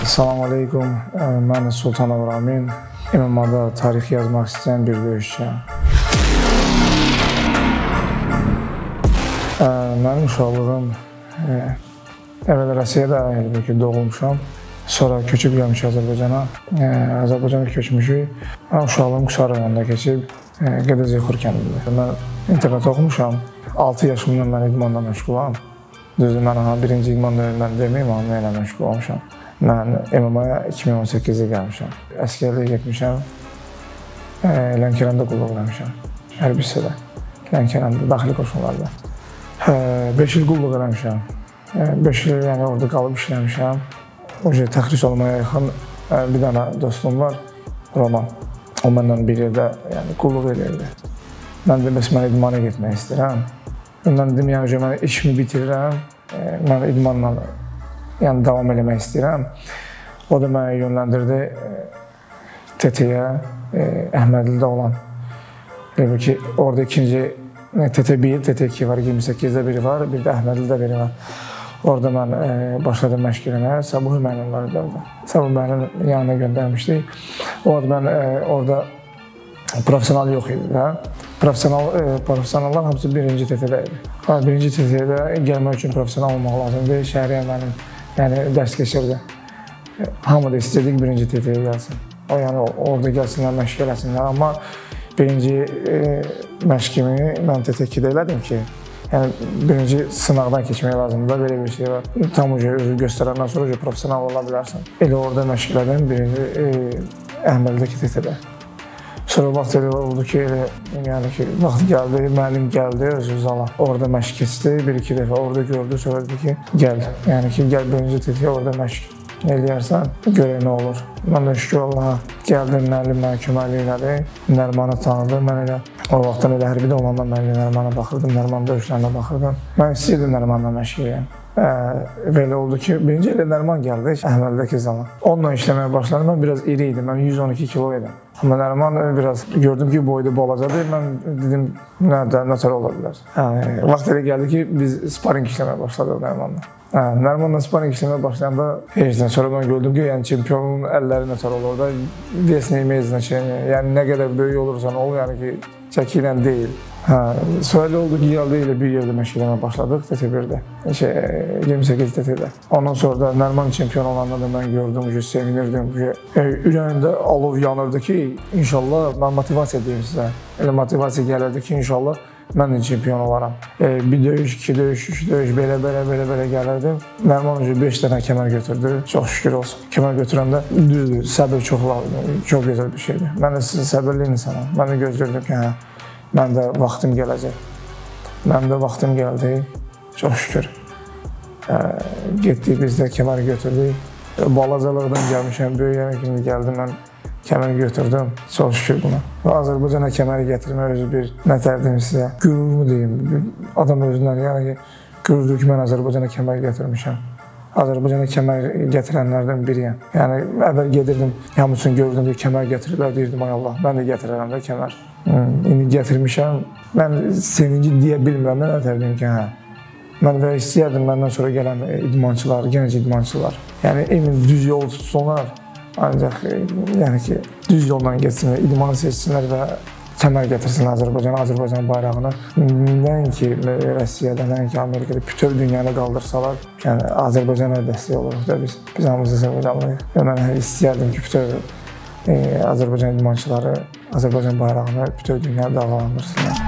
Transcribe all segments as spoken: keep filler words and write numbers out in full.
Salam aleykum, mən Sultanov Ramin, M M A-da tarix yazmaq istəyən bir döyüşçüyəm. Mənim uşaqlığım əvvəl Rusiyada əlbəttə doğulmuşam, sonra köçüb gəlmişik Azərbaycana. Azərbaycana köçmüşük, uşaqlığım Qusar rayonunda keçib, Qədəzəxur kəndində. Mən internatda oxumuşam, altı yaşımdan mən idmanla məşğulam. Düzdür, mən birinci idman mən deməyim, amma mən ilə məşğul olmuşam. Mən M M A-ya iki min on səkkizdə gəlmişəm. Əskərliyə getmişəm, Lənkəranda qulluq eləmişəm, hərbi hissədə, Lənkəranda, daxili qoşunlarda. beş il qulluq eləmişəm, beş il yəni orada qalıb işləmişəm. O cür təxris olmaya yaxın bir dənə dostum var, Roman. O məndən bir yerdə qulluq edirdi. Mən də bəs mən idmana getmək istəyirəm. Mən dedim, yəni mən işimi bitirirəm, mən idmanla yəni, davam eləmək istəyirəm. O da mənə yönləndirdi T T-yə, Əhmədlidə olan. Elə ki, orada ikinci T T bir, T T iki var, iyirmi səkkizdə biri var, bir də Əhmədlidə biri var. Orada mən başladım məşq eləməyə, Səbuhi müəllim var idi orada. Səbuhi müəllim yanına göndərmişdik. O vaxt mən orada profesional yox idi də. Profesional, profesionallar hamısı birinci T T-də idi. Birinci T T-də gəlmək üçün profesional olmaq lazımdır. Şəhriyə mənim yəni, dərs keçirdi. Hamı da istəyirdik birinci T T-yə gəlsin. O, yəni, orada gəlsinlər, məşq eləsinlər. Amma birinci e, məşqimi mən T T ikidə elədim ki, yəni, birinci sınaqdan keçmək lazımdır. Belə bir şey var. Tam özü göstərəndən sonra profesional ola bilərsən. Elə orada məşq elədim birinci e, Əhmədlidəki T T-də. Sonra vaxt elə oldu ki, elə, yəni ki, vaxt gəldi, müəllim gəldi özü zala. Orada məşq keçdi, bir-iki dəfə orada gördü, sonra dedi ki, gəl. Yəni ki, gəl birinci T T-yə orada məşq eləyərsən, görək nə olur. Mən də şükür Allaha gəldim, müəllim mənə köməklik elədi, Nərmanı tanıdı. Mən elə o vaxtdan elə hərbidə olanda mən elə Nərmana baxırdım, Nərman döyüşlərinə baxırdım. Mən istəyirdim Nərmanla məşq eləyəm. Belə oldu ki, birinci elə Nərman gəldi, Əhmədlidəki zaman. Onunla işləməyə başladım, mən biraz iri idim, mən yüz on iki kilo idim. Amma Nərman biraz gördüm ki, boyda balacadır, mən dedim, nədə, nətər ola bilər. Vaxt elə gəldi ki, biz sparing işləməyə başladıq Nərmanla. Nərmanla sparing işləməyə başlayanda heçdən sonra mən gördüm ki, yəni çempionun əlləri nətər olur da, vesnə imezlə ki, yəni nə qədər böyük olursan ol, yəni ki, çəki ilə deyil. Sonra elə oldu ki, gəldi ilə bir yerdə məşq eləməyə başladıq T T birdə, iyirmi səkkiz T T-də. Ondan sonra da Nərman çempion olanda da mən gördüm ki, sevinirdim ki, ürəyimdə alov yanırdı ki, inşallah mən motivasiya deyim sizə. Elə motivasiya gəlirdi ki, inşallah mən də çempion olaram. Bir döyüş, iki döyüş, üç döyüş, belə, belə, belə, belə gəlirdim. Nərman önce beş dənə kəmər götürdü, çox şükür olsun. Kəmər götürəndə düzdür, səbir çox lazımdır, çox gözəl bir şeydir. Mən də sizin səbirli insanım, mən də gözləyirdim ki, hə, mən də vaxtım gələcək. Mənim də vaxtım gəldi, çox şükür. Getdik, biz də kəmər götürdük. Balacalıqdan gəlmişəm, böyüyənə kimi gəldim, mən kəməri götürdüm, çox şükür buna. Azərbaycana kəməri gətirmək özü bir, nə tərdim sizə, qürurmu deyim, adam özündən, yəni ki, qürurdur ki, mən Azərbaycana kəməri gətirmişəm. Azərbaycana kəmər gətirənlərdən biriyəm. Yəni, əvvəl gedirdim, hamısını gördüm ki, kəmər gətirirlər, deyirdim, ay Allah, mən də gətirirəm də kəmər. İndi gətirmişəm, mən sevinci deyə bilmirəm, mən nə tərdim ki, hə. Mən və istəyərdim məndən sonra gələn idmançılar, gənc idmançılar. Yəni, emin düz yol tutsunlar. Ancaq yəni ki, düz yoldan geçsinlər, idmanı seçsinlər və kəmər gətirsinlər Azərbaycana, Azərbaycan bayrağını. Nəinki Rusiyada, nəinki Amerikada, bütöv dünyada qaldırsalar, yəni Azərbaycana dəstək oluruq da biz. Biz hamımız Azərbaycanlıyıq. Və mən istəyərdim ki, bütöv Azərbaycan idmançıları Azərbaycan bayrağını bütöv dünyada dalgalandırsınlar.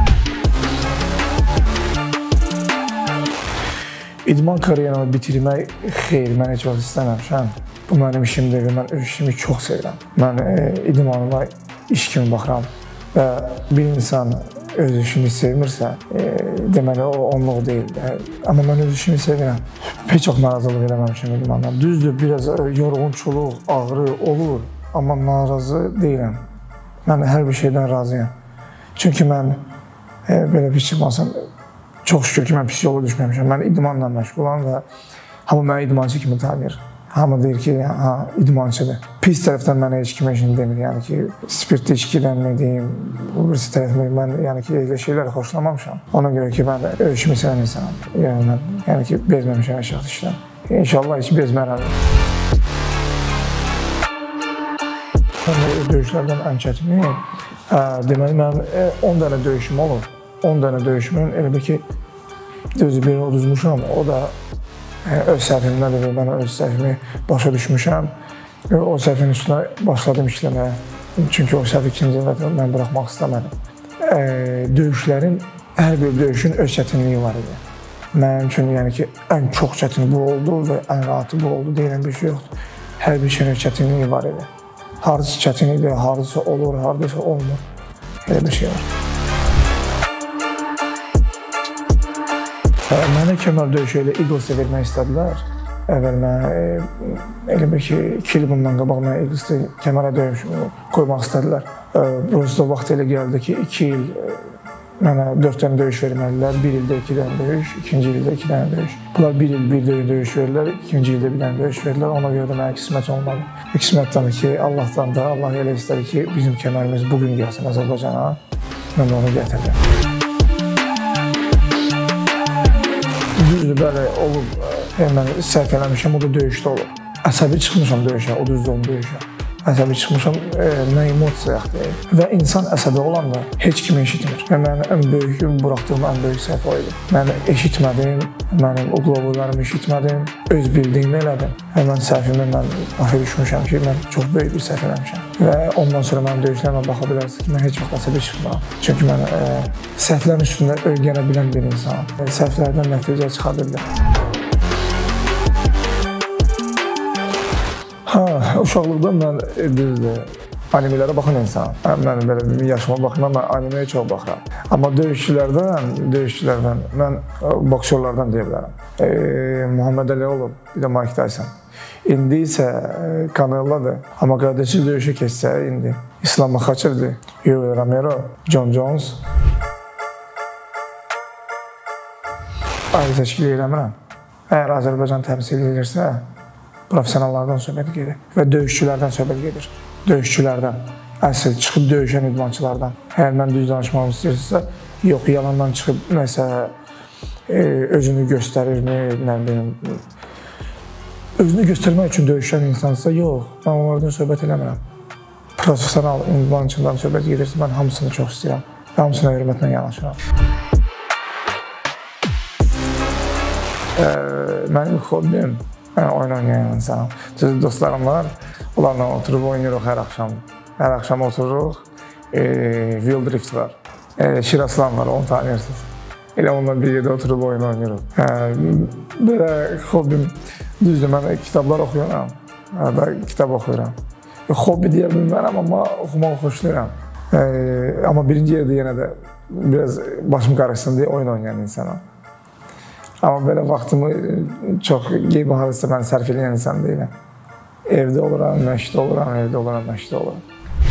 İdman karyeramı bitirmək xeyr, mən heç vaxt istəməmişəm. Bu mənim işimdir və mən öz işimi çox sevirəm. Mən e, idmanıma iş kimi baxıram və bir insan öz işini sevmirsə, e, deməli o onluq deyil. E, amma mən öz işimi sevirəm. Heç çox narazılıq eləməmişəm idmandan. Düzdür, biraz yorğunçuluq, ağrı olur, amma narazı deyiləm. Mən hər bir şeydən razıyam. Çünki mən e, belə bir şey olsam, çox şükür ki, mən pis yola düşməmişəm. Mən idmanla məşğulam və hamı mənə idmançı kimi tanıyır. Hamı deyir ki, ha, idmançıdır. Pis tərəfdən mənə heç kimə işini demir. Yəni ki, spirtli içkidən mi deyim, bu birisi tərəfdən mən yəni ki, elə şeyləri xoşlamamışam. Ona görə ki, mən öz işimi sevən insanım. Yəni, mən, yəni ki, bezməmişəm əşyaat işdən. İnşallah heç bezmərəm. Döyüşlərdən ən çətini, deməli, mənim on dənə döyüşüm olur. on dənə döyüşümün elə bir ki, düzü birini uduzmuşam, o da öz səhvimdədir, mən öz səhvimi başa düşmüşəm. O səhvin üstünə başladım işləməyə, çünki o səhv ikinci dəfə mən buraxmaq istəmədim. Döyüşlərin, hər bir döyüşün öz çətinliyi var idi. Mənim üçün, yəni ki, ən çox çətini bu oldu və ən rahatı bu oldu deyilən bir şey yoxdur. Hər bir şeyin çətinliyi var idi. Hardasa çətin idi, hardasa olur, hardasa olmur. Elə bir şey var. Mənə kəmər döyüşü ilə Eagles'ı vermək istədilər. Əvvəl mənə, elə bir ki, iki il bundan qabaq mənə Eagles'ı kəmərə döyüş qoymaq istədilər. Burası da vaxt elə gəldi ki, iki il mənə dörd dənə döyüş verməlilər, bir ildə iki dənə döyüş, ikinci ildə iki dənə döyüş. Bunlar bir il bir döyüş verirlər, ikinci ildə bir dənə döyüş verirlər. Ona görə də mənə qismət olmadı. Qismətdən ki, Allahdan da, Allah elə istədi ki, bizim kəmərimiz bugün gəlsin Azərbaycana, mən onu gətirdim. Düzdür, bəli, olub, mən səhv eləmişəm, o da döyüşdə olur. Əsəbi çıxmışam döyüşə, o düzdür onun döyüşə. Əsəbi çıxmışam, nə emosiya yaxdır. Və insan əsəbi olanda heç kimi eşitmir. Və mən ən böyük, buraxdığım ən böyük səhv o idi. Mən eşitmədim, mənim o qlovlarımı eşitmədim, öz bildiyimi elədim. Və mən səhvimi mən başa düşmüşəm ki, mən çox böyük bir səhv eləmişəm. Və ondan sonra mənim döyüşlərimə baxa bilərsiniz ki, mən heç vaxt əsəbi çıxmıram. Çünki mən e, səhvlərin üstündə öyrənə bilən bir insanım. E, səhvlərdən nəticə çıxarda bilirəm. Hə, uşaqlıqdan mən düzdür, animelərə baxan insanım. Mən belə yaşıma baxmam, mən animeyə çox baxıram. Amma döyüşçülərdən, döyüşçülərdən, mən boksyorlardan deyə bilərəm. E, Muhammed Ali olub, bir də Mike Tyson. İndi isə Canelo'dur. Amma qardaşı döyüşə keçsə indi İslam Makhaçevdir, Yoel Romero, John Jones. Ayrı təşkil eləmirəm. Əgər Azərbaycan təmsil edirsə, professionallardan söhbət gedir və döyüşçülərdən söhbət gedir. Döyüşçülərdən, əsl çıxıb döyüşən idmançılardan. Əgər mən düz danışmamı istəyirsə, yox, yalandan çıxıb nəsə e, özünü göstərirmi, nə bilim, özünü göstərmək üçün döyüşən insansa, yox, mən onlardan söhbət eləmirəm. Professional idmançıdan söhbət gedirsə, mən hamısını çox istəyirəm və hamısına hörmətlə yanaşıram. E, mənim hobbim oyun oynayan insanım. Düzdür, dostlarım var, onlarla oturub oynayırıq hər axşam. Hər axşam otururuq, e, Wheel Drift var, e, Şiraslan var, onu tanıyırsınız. Elə onunla bir yerdə oturub oyun oynayırıq. E, belə hobbim, düzdür, mən kitablar oxuyuram, da kitab oxuyuram. E, hobbi deyə bilmərəm, amma oxumaq xoşlayıram. E, amma birinci yerdə yenə də biraz başım qarışsın deyə oyun oynayan insanım. Amma belə vaxtımı çox qeyb halısa mən sərf edən insan deyiləm. Evdə oluram, məşqdə oluram, evdə oluram, məşqdə oluram.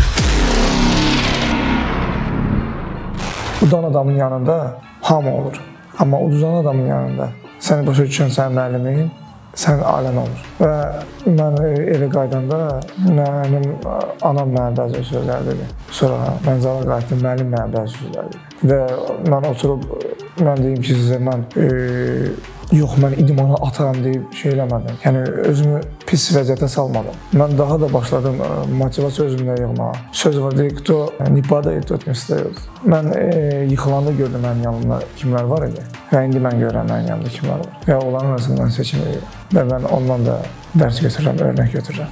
Udan adamın yanında hamı olur. Amma uduzan adamın yanında səni başa düşən sənin müəllimin, sənin ailən olur. Və mən evə qaydanda mənim anam mənə bəzi sözlər dedi. Sonra mən zala qayıtdım, müəllim mənə bəzi sözlər dedi. Və mən oturub, mən deyim ki, sizə mən e, yox, mən idmana ataram deyib şey eləmədim. Yəni, özümü pis vəziyyətə salmadım. Mən daha da başladım motivasiya özümdə yığmağa. Söz var, deyik, kto не падает, тот не встает. Mən e, yıxılanda gördüm mənim yanımda kimlər var idi. Və indi mən görürəm mənim yanımda kimlər var. Və onların arasından seçim edirəm. Və mən ondan da dərs götürürəm, örnək götürürəm.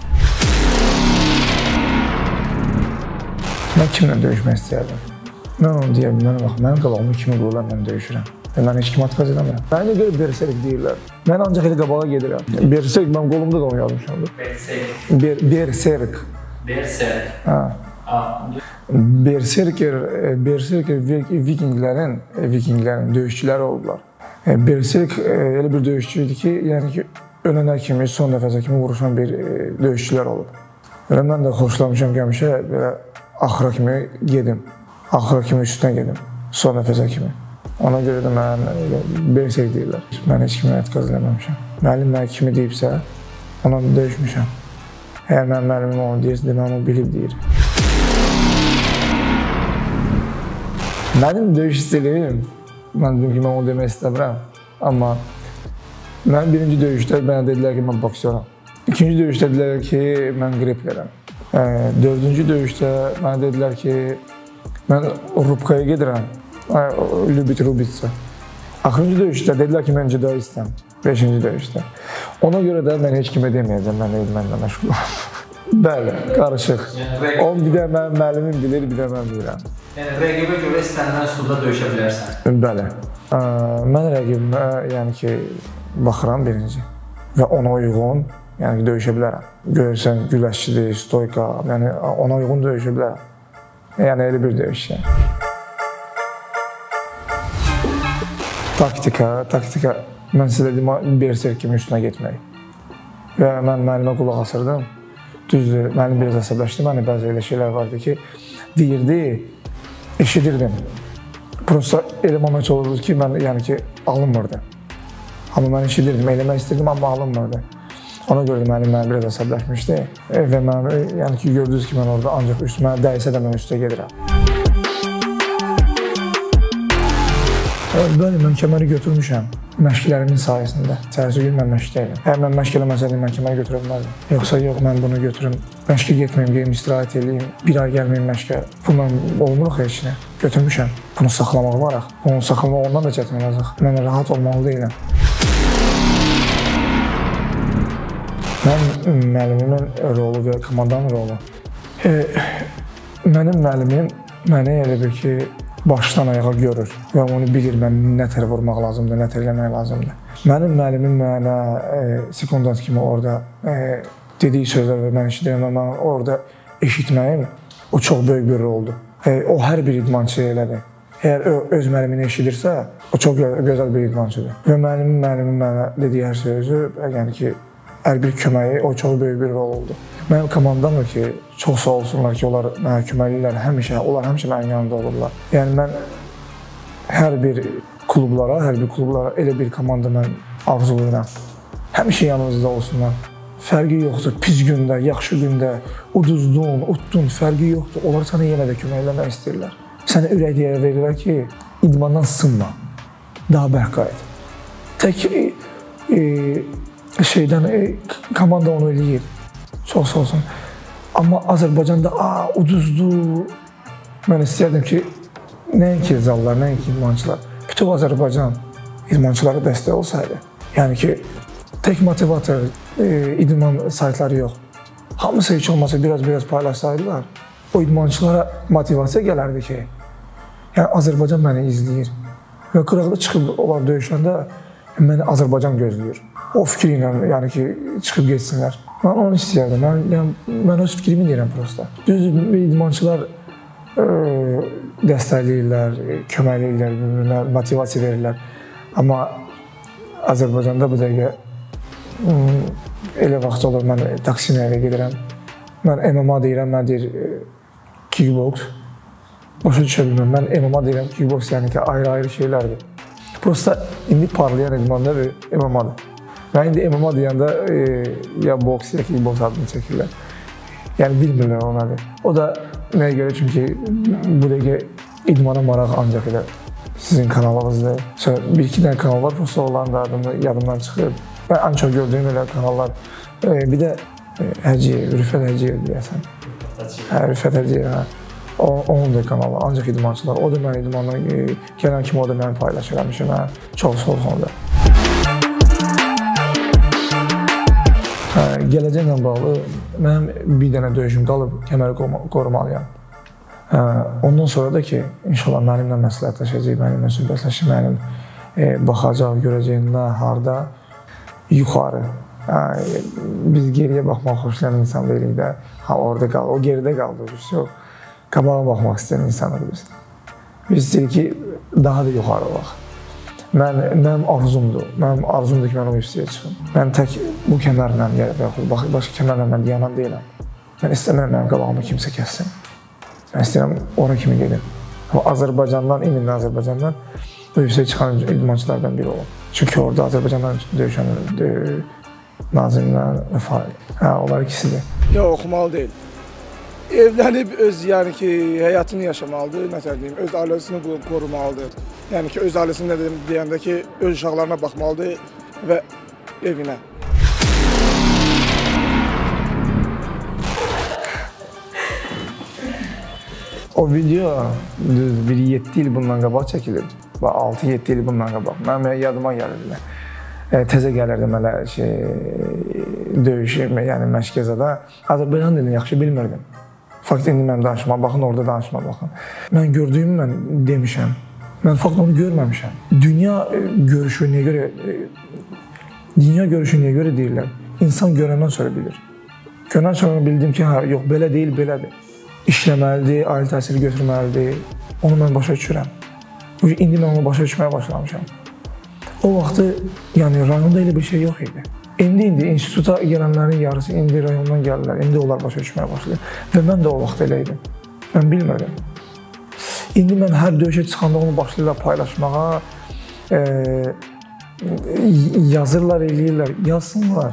Mən kimlə döyüşmək istəyərdim? Mən onu deyərdim, mənə bax, mənim qabağımı kimi qururlar, mən döyüşürəm. Və mən heç kimi atqaz edəmirəm. Mənə görə berserk deyirlər. Mən ancaq elə qabağa gedirəm. Berserk, mən qolumda da onu yazmışamdır. Berserk. Berserk. Berserk. Hə. Berserker, berserker vikinglərin, vikinglərin döyüşçüləri oldular. Berserk elə bir döyüşçü idi ki, yəni ki, ölənə kimi, son nəfəsə kimi vuruşan bir döyüşçülər olub. Və mən də xoşlamışam gəmişə, belə axıra kimi gedim. Axıra kimi üstünə gedim, son nəfəsə kimi. Ona görə də mən berserk deyirlər. Mən heç kimi etiqaz eləməmişəm. Müəllim mənə kimi deyibsə, ona döyüşmüşəm. Əgər mənim müəllimim onu deyirsə, deməm o bilib deyir. Mənim döyüş stilim, mən dedim ki, mən onu demək istəmirəm. Amma mənim birinci döyüşdə mənə dedilər ki, mən boksyoram. İkinci döyüşdə dedilər ki, mən greplerəm. Dördüncü döyüşdə mənə dedilər ki, mən Rubkaya gedirəm, Lübit Rubitsa. Axırıncı döyüşdə dedilər ki, mən cüda istəm, beşinci döyüşdə. Ona görə də mən heç kimə deməyəcəm, mən idmanla məşğulam. Bəli, qarışıq. O bir də mənim müəllimim bilir, bir də mən bilirəm. Yəni rəqibə görə istənilən üsulda döyüşə bilərsən? Bəli. Mən rəqibimə yəni ki, baxıram birinci və ona uyğun yəni ki, döyüşə bilərəm. Görürsən, güləşçidir, stoyka, yəni ona uyğun döyüşə bilərəm. Yəni elə bir döyüş yəni. Taktika, taktika, mən sizə dedim, berserk kimi üstünə getmək. Və mən müəllimə qulaq asırdım. Düzdür, mənim biraz əsəbləşdi, mənim bəzi elə şeylər vardı ki, deyirdi, eşidirdim. Prosta elə moment olurdu ki, mən yəni ki, alınmırdı. Amma mən eşidirdim, eləmək istirdim, amma alınmırdı. Ona görə mənim mənim biraz əsəbləşmişdi və mən, yəni ki, gördünüz ki, mən orada ancaq üstümə dəysə də mən üstə gedirəm. Bəli, mən kəməri götürmüşəm məşqlərimin sayəsində. Səhərsi gün mən məşqdəydim. Əgər mən məşq eləməsəydim, mən kəməri götürə bilməzdim. Yoxsa yox, mən bunu götürüm, məşqə getməyim, geyim, istirahət edeyim, bir ay gəlməyim məşqə. Bundan olmuruq heç nə. Götürmüşəm. Bunu saxlamaq varaq. Onu saxlamaq ondan da çətin olacaq. Mən rahat olmalı deyiləm. Mən müəllimimin rolu və komandanın rolu. E, mənim müəllimim mənə elə bir ki, başdan ayağa görür və onu bilir mən nə tər vurmaq lazımdır, nə tər eləmək lazımdır. Mənim müəllimim mənə e, sekundant kimi orada e, dediyi sözlər və mən eşidirəm, mən orada eşitməyim o çox böyük bir roldur. E, o hər bir idmançı elədir. Əgər öz müəllimini eşidirsə, o çox gözəl bir idmançıdır. Və müəllimin müəllimin mənə dediyi hər sözü, yəni ki, hər bir köməyi, o çox böyük bir rol oldu. Mənim komandam da ki, çox sağ olsunlar ki, onlar mənə köməklidirlər, həmişə, onlar həmişə mənim yanımda olurlar. Yəni mən hər bir klublara, hər bir klublara elə bir komanda mən arzulayıram. Həmişə yanınızda olsunlar. Fərqi yoxdur, pis gündə, yaxşı gündə, uduzdun, utdun, fərqi yoxdur. Onlar sənə yenə də kömək eləmək istəyirlər. Sənə ürək deyərək verirlər ki, idmandan sınma, daha bərk qayıt. Tək e, e, şeydən, e, komanda onu eləyir. Çox sağ olsun. Amma Azərbaycanda aa, uduzdu. Mən istəyərdim ki, nəinki zallar, nəinki idmançılar, bütün Azərbaycan idmançılara dəstək olsaydı. Yəni ki, tək motivator, e, idman saytları yox. Hamısı heç olmasa biraz-biraz paylaşsaydılar, o idmançılara motivasiya gələrdi ki, yəni Azərbaycan məni izləyir. Və qıraqda çıxıb onlar döyüşəndə məni Azərbaycan gözləyir. O fikri ilə, yəni ki, çıxıb geçsinlər. Mən onu istəyərdim. Mən, yəni, mən öz fikrimi deyirəm prosta. Düz idmançılar e, dəstəkləyirlər, köməkləyirlər, bir-birinə motivasiya verirlər. Amma Azərbaycanda bu dəqiqə elə vaxt olur, mən Taksimlərə gedirəm. Mən M M A deyirəm, mən deyir kickboks. Başa düşə bilməm. Mən M M A deyirəm, kickboks yəni ki, ayrı-ayrı şeylərdir. Prosta indi parlayan idmanda bir M M A-dır. Mən indi M M A deyəndə e, ya boks, ya kickboks adını çəkirlər. Yəni bilmirlər o nədir. O da nəyə görə? Çünki bu dəqiqə idmana maraq ancaq elə sizin kanalınızdır. Bir-iki dənə kanal var, prosta onların da adını yadımdan çıxır. Mən ən çox gördüyüm elə kanallar. E, bir də e, Həciyev, Rüfət Həciyev deyəsən. Hə, Rüfət Həciyev, hə. O, onun da kanalı, ancaq idmançılar. O da mən idmandan e, gələn kimi o da mən paylaşır həmişə. Mən çox sağ olsun da. Hə, gələcəklə bağlı mənim bir dənə döyüşüm qalıb, kəməri qorumalıyam. Hə, ondan sonra da ki, inşallah mənimlə məsləhətləşəcək, mənimlə söhbətləşir, mənim e, baxacaq, görəcək nə, harda, yuxarı. Hə, biz geriyə baxmaq xoşlayan insan deyilik də, ha, orada qaldı, o geridə qaldı, yox, qabağa baxmaq istəyən insanıq biz. Biz istəyirik ki, daha da yuxarı olaq. Mən, mənim arzumdur, mənim arzumdur ki, mən o üstəyə çıxım. Mən tək bu kəmərlə, və yaxud başqa kəmərlə mən dayanan deyiləm. Mən istəmirəm mənim qabağımı kimsə kəssin. Mən istəyirəm, ora kimi gedim. Amma Azərbaycandan, indi Azərbaycandan bu yüksək çıxan idmançılardan biri olum. Çünki orada Azərbaycandan döyüşən Nazimlə və Fail. Hə, onlar ikisidir. Yox, oxumalı deyil. Evlənib öz, yəni ki, həyatını yaşamalıdır, məsəl deyim, öz ailəsini qorumalıdır. Yəni ki, öz ailəsini nə deyəndə ki, öz uşaqlarına baxmalıdır və evinə. O video düz bir yeddi il bundan qabaq çəkilirdi. altı yeddi il bundan qabaq. Mənim yadıma gəlirdi. E, təzə gəlirdim hələ şey, döyüş, yəni məşqəzədə. Azərbaycan dilini yaxşı bilmirdim. Fakt indi mən danışma, baxın orada danışma, baxın. Mən gördüyümü mən demişəm. Mən fakt onu görməmişəm. Dünya görüşü niyə görə, dünya görüşü niyə görə deyirlər? İnsan görəndən sonra bilir. Görəndən sonra bildim ki, hə, yox, belə deyil, belədir. İşləməlidir, aile təhsili götürməlidir. Onu mən başa düşürəm. İndi mən onu başa düşməyə başlamışam. O vaxtı, yəni rayonda elə bir şey yox idi. İndi, indi instituta gələnlərin yarısı indi rayondan gəlirlər. İndi onlar başa düşməyə başlayır. Və mən də o vaxt elə idim. Mən bilmirdim. İndi mən hər döyüşə çıxanda onu başlayırlar paylaşmağa, e, yazırlar, eləyirlər, yazsınlar.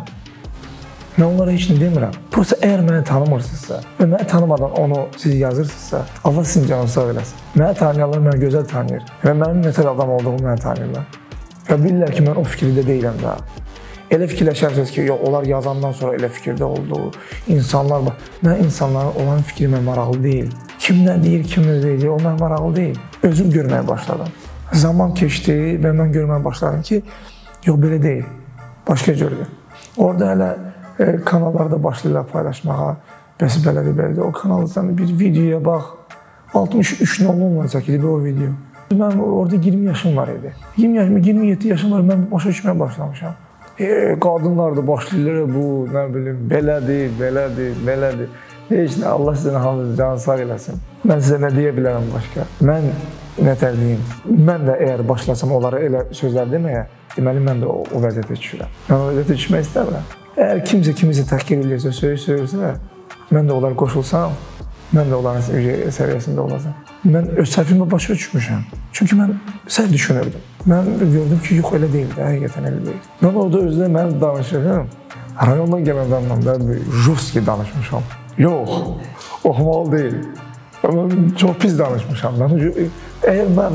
Mən onlara heç nə demirəm. Prosta əgər məni tanımırsınızsa və məni tanımadan onu siz yazırsınızsa, Allah sizin canını sağ eləsin. Məni tanıyanlar məni gözəl tanıyır və mənim nə tər adam olduğumu məni tanıyırlar. Və bilirlər ki, mən o fikirdə deyiləm daha. Elə fikirləşərsiniz ki, yox, onlar yazandan sonra elə fikirdə oldu. İnsanlar, mən insanların olan fikrimə maraqlı deyil. Kim nə deyir, kim nə deyir, o mənə maraqlı deyil. Özüm görməyə başladım. Zaman keçdi və mən görməyə başladım ki, yox, belə deyil, başqa cürdür. Orada hələ e, kanallarda başlayırlar paylaşmağa, bəs belədir, belədir. O kanaldan bir videoya bax, altmış üç nolunla çəkilib o video. Mən orada iyirmi yaşım var idi. iyirmi yeddi yaşım var, mən başa düşməyə başlamışam. E, qadınlar da başlayırlar bu, nə bilim, belədir, belədir, belədir. Heç nə, Allah sizin hamınızı canı sağ eləsin. Mən sizə nə deyə bilərəm başqa? Mən nə tər deyim, mən də əgər başlasam onlara elə sözlər deməyə, deməli mən də o, o vəziyyətə düşürəm. Mən o vəziyyətə düşmək istəmirəm. Əgər kimsə kimisə təhqir edirsə, söyüş söyürsə, mən də onlara qoşulsam, mən də onların səviyyəsində olacam. Mən öz səhvimə başa düşmüşəm. Çünki mən səhv düşünürdüm. Mən gördüm ki, yox, elə deyil, həqiqətən elə deyil. Mən orada özdə mən danışırım. Rayondan gələn adamla mən jurski danışmışam. Yox, oxumalı deyil. Mən çox pis danışmışam. Mən, əgər mən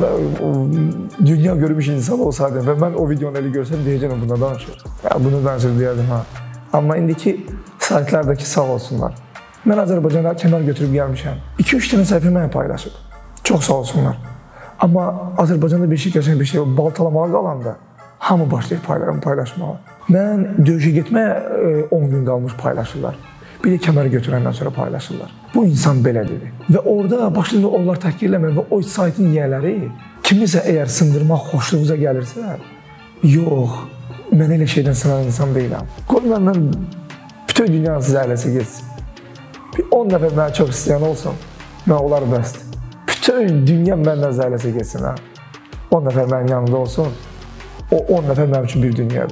dünya görmüş insan olsaydım və mən o videonu elə görsəm, deyəcəm, buna danışır. Ya, bunu danışır deyərdim, ha. Amma indiki saytlardakı sağ olsunlar. Mən Azərbaycana kənar götürüb gəlmişəm. iki üç dənə səhifə mənə paylaşıb. Çox sağ olsunlar. Amma Azərbaycanda bir şey qəşəng bir şey baltalamağa qalanda hamı başlayır paylaşmağa. Mən döyüşə getməyə on gün qalmış paylaşırlar. Bir də kəməri götürəndən sonra paylaşırlar. Bu insan belədir. Və orada başlayırlar onlar təhqirləmək və o saytın yiyələri kimisə əgər sındırmaq xoşluğunuza gəlirsə, yox, mən elə şeydən sınan insan deyiləm. Qoy məndən bütün dünyanın sizə ələsi geçsin. Bir on nəfər mənə çox istəyən olsun, mən onlar bəsdir. Bütün dünya məndən zəhləsə geçsin, ha. on nəfər mənim yanımda olsun, o on nəfər mənim üçün bir dünyadır.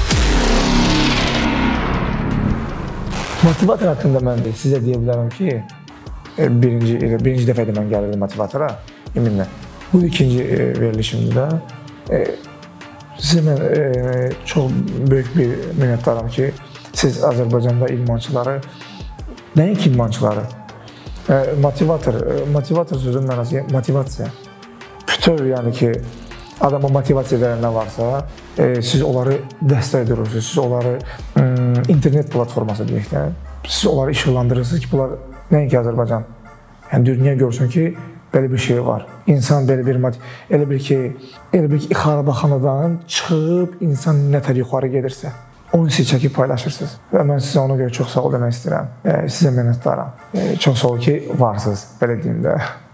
Motivator haqqında mən de sizə deyə bilərəm ki, birinci, birinci dəfədə mən gəlirdim motivatora, yeminlə. Bu ikinci verilişimdə də sizə mən çox böyük bir minnətdaram ki, siz Azərbaycanda idmançıları, nəinki idmançıları, motivator, motivator sözün mənası motivasiya. Bütöv, yəni ki, adama motivasiya verən nə varsa, siz onları dəstək edirsiniz, siz onları internet platforması deyək də, siz onları işıqlandırırsınız ki, bunlar nəinki Azərbaycan, yəni dünya görsün ki, belə bir şey var. İnsan belə bir, elə bir ki, elə bir ki, xarabaxanadan çıxıb, insan nətər yuxarı gedirsə, onu siz çəkib paylaşırsınız. Və mən sizə ona görə çox sağ ol demək istəyirəm. Sizə minnətdaram. Çox sağ ol ki, varsınız, belə deyim də.